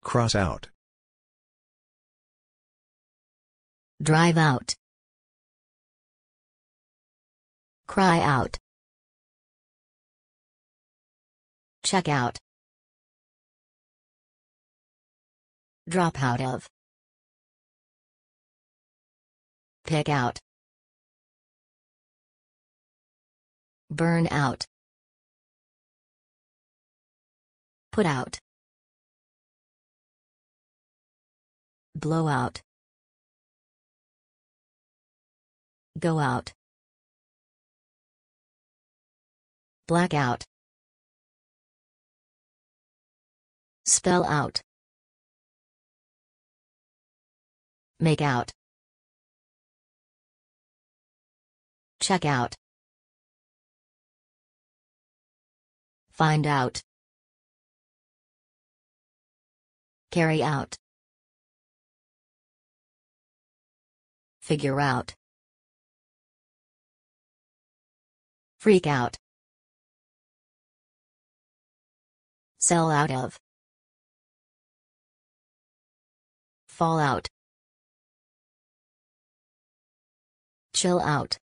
Cross out. Drive out. Cry out. Check out. Drop out of. Pick out. Burn out. Put out. Blow out. Go out. Black out. Spell out. Make out. Check out. Find out. Carry out. Figure out. Freak out. Sell out of. Fall out. Chill out.